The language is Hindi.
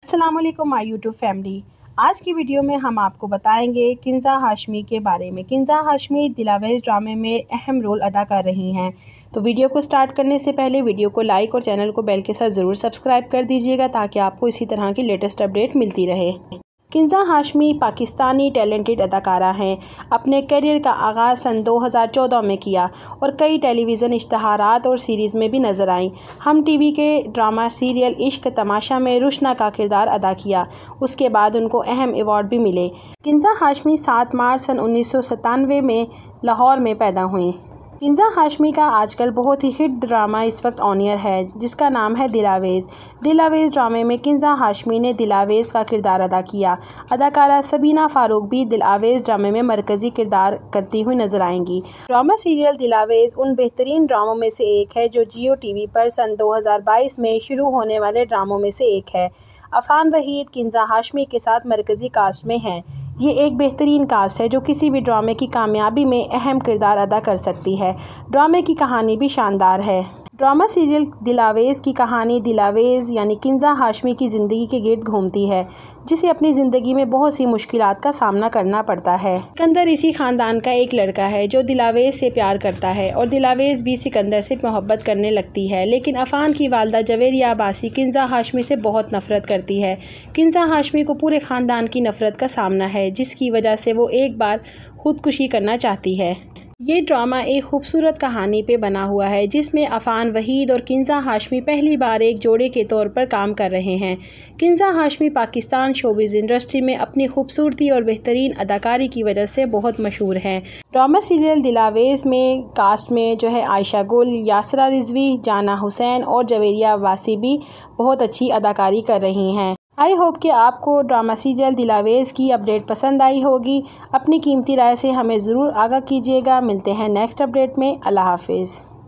अस्सलाम वालेकुम माय यूट्यूब फैमिली। आज की वीडियो में हम आपको बताएंगे किंजा हाशमी के बारे में। किंजा हाशमी दिलावेज ड्रामे में अहम रोल अदा कर रही हैं। तो वीडियो को स्टार्ट करने से पहले वीडियो को लाइक और चैनल को बेल के साथ ज़रूर सब्सक्राइब कर दीजिएगा ताकि आपको इसी तरह की लेटेस्ट अपडेट मिलती रहे। किंजा हाशमी पाकिस्तानी टैलेंटेड अदाकारा हैं। अपने करियर का आगाज़ सन 2014 में किया और कई टेलीविज़न इश्तहारात और सीरीज़ में भी नज़र आईं। हम टीवी के ड्रामा सीरियल इश्क तमाशा में रुशना का किरदार अदा किया। उसके बाद उनको अहम अवार्ड भी मिले। किंजा हाशमी 7 मार्च सन 1997 में लाहौर में पैदा हुई। किंजा हाशमी का आजकल बहुत ही हिट ड्रामा इस वक्त ऑन एयर है जिसका नाम है दिलावेज। दिलावेज ड्रामे में किंजा हाशमी ने दिलावेज का किरदार अदा किया। अदाकारा सबीना फारूक भी दिलावेज ड्रामे में मरकज़ी किरदार करती हुई नजर आएंगी। ड्रामा सीरियल दिलावेज उन बेहतरीन ड्रामों में से एक है जो जियो टीवी पर सन 2022 में शुरू होने वाले ड्रामों में से एक है। अफान वहीद किंजा हाशमी के साथ मरकज़ी कास्ट में हैं। ये एक बेहतरीन कास्ट है जो किसी भी ड्रामे की कामयाबी में अहम किरदार अदा कर सकती है। ड्रामे की कहानी भी शानदार है। ड्रामा सीरियल दिलावेज की कहानी दिलावेज यानी किंजा हाशमी की ज़िंदगी के गिर्द घूमती है जिसे अपनी ज़िंदगी में बहुत सी मुश्किलात का सामना करना पड़ता है। सिकंदर इसी ख़ानदान का एक लड़का है जो दिलावेज से प्यार करता है और दिलावेज भी सिकंदर से मोहब्बत करने लगती है, लेकिन अफान की वालदा जवेरिया अब्बासी किंजा हाशमी से बहुत नफ़रत करती है। किंजा हाशमी को पूरे ख़ानदान की नफ़रत का सामना है जिसकी वजह से वो एक बार खुदकुशी करना चाहती है। ये ड्रामा एक खूबसूरत कहानी पे बना हुआ है जिसमें अफान वहीद और किंजा हाशमी पहली बार एक जोड़े के तौर पर काम कर रहे हैं। किंजा हाशमी पाकिस्तान शोबिज़ इंडस्ट्री में अपनी खूबसूरती और बेहतरीन अदाकारी की वजह से बहुत मशहूर हैं। ड्रामा सीरियल दिलावेज में कास्ट में जो है आयशा गुल, यासरा रिजवी, जाना हुसैन और जवेरिया अब्बासी भी बहुत अच्छी अदाकारी कर रही हैं। आई होप कि आपको ड्रामा सीरियल दिलावेज की अपडेट पसंद आई होगी। अपनी कीमती राय से हमें ज़रूर आगाह कीजिएगा। मिलते हैं नेक्स्ट अपडेट में। अल्लाह हाफिज़।